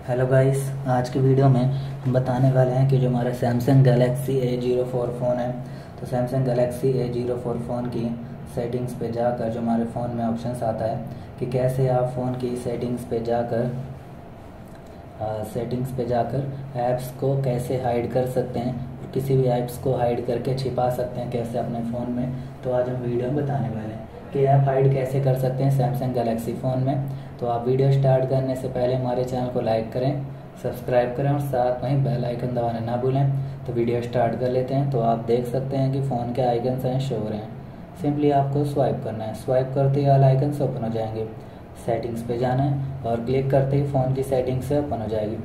Hello guys, आज की video में हम बताने वाले हैं कि जो हमारा सैमसंग गैलेक्सी A04 फ़ोन है, तो सैमसंग गैलेक्सी A04 फ़ोन की सेटिंग्स पे जाकर जो हमारे फ़ोन में ऑप्शंस आता है कि कैसे आप फ़ोन की सेटिंग्स पे जाकर ऐप्स को कैसे हाइड कर सकते हैं और किसी भी ऐप्स को हाइड करके छिपा सकते हैं कैसे अपने फ़ोन में। तो आज हम वीडियो में बताने वाले हैं कि ऐप हाइड कैसे कर सकते हैं सैमसंग गैलेक्सी फ़ोन में। तो आप वीडियो स्टार्ट करने से पहले हमारे चैनल को लाइक करें, सब्सक्राइब करें और साथ में ही बेल आइकन दबाना ना भूलें। तो वीडियो स्टार्ट कर लेते हैं। तो आप देख सकते हैं कि फ़ोन के आइकन्स हैं, शो हो रहे हैं। सिंपली आपको स्वाइप करना है, स्वाइप करते ही ऑल आइकन्स ओपन हो जाएंगे। सेटिंग्स पे जाना है और क्लिक करते ही फ़ोन की सेटिंग्स से ओपन हो जाएगी।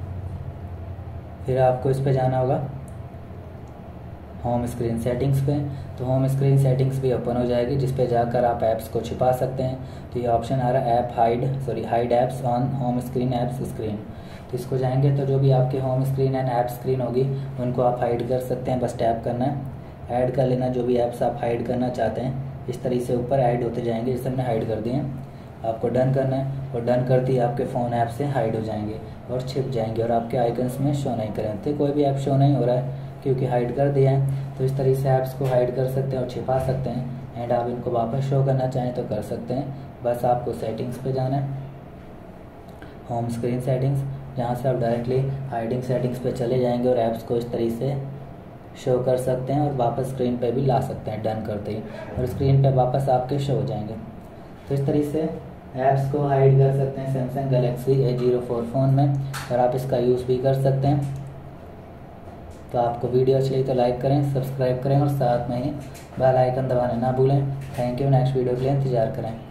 फिर आपको इस पे जाना होगा होम स्क्रीन सेटिंग्स पे। तो होम स्क्रीन सेटिंग्स भी ओपन हो जाएगी, जिस पे जाकर आप ऐप्स को छिपा सकते हैं। तो ये ऑप्शन आ रहा है app hide apps on home screen apps screen. तो इसको जाएंगे तो जो भी आपके home screen and app screen होगी उनको आप हाइड कर सकते हैं। बस टैप करना है, ऐड कर लेना जो भी ऐप्स आप हाइड करना चाहते हैं। इस तरीके से ऊपर ऐड होते जाएंगे, जैसे हमने हाइड कर दिए हैं। आपको डन करना है और डन करते ही आपके फ़ोन ऐप से हाइड हो जाएंगे और छिप जाएंगे और आपके आइकन्स में शो नहीं करेंगे। कोई भी ऐप शो नहीं हो रहा है क्योंकि हाइड कर दिया है। तो इस तरीके से ऐप्स को हाइड कर सकते हैं और छिपा सकते हैं। एंड आप इनको वापस शो करना चाहें तो कर सकते हैं। बस आपको सेटिंग्स पे जाना है, होम स्क्रीन सेटिंग्स, जहाँ से आप डायरेक्टली हाइडिंग सेटिंग्स पे चले जाएंगे और ऐप्स को इस तरीके से शो कर सकते हैं और वापस स्क्रीन पे भी ला सकते हैं डन करते ही, और स्क्रीन पे वापस आपके शो हो जाएंगे। तो इस तरीके से ऐप्स को हाइड कर सकते हैं सैमसंग गैलेक्सी A04 फ़ोन में, और आप इसका यूज़ भी कर सकते हैं। तो आपको वीडियो अच्छी लगी तो लाइक करें, सब्सक्राइब करें और साथ में ही बेल आइकन दबाना ना भूलें। Thank you. नेक्स्ट वीडियो के लिए इंतजार करें।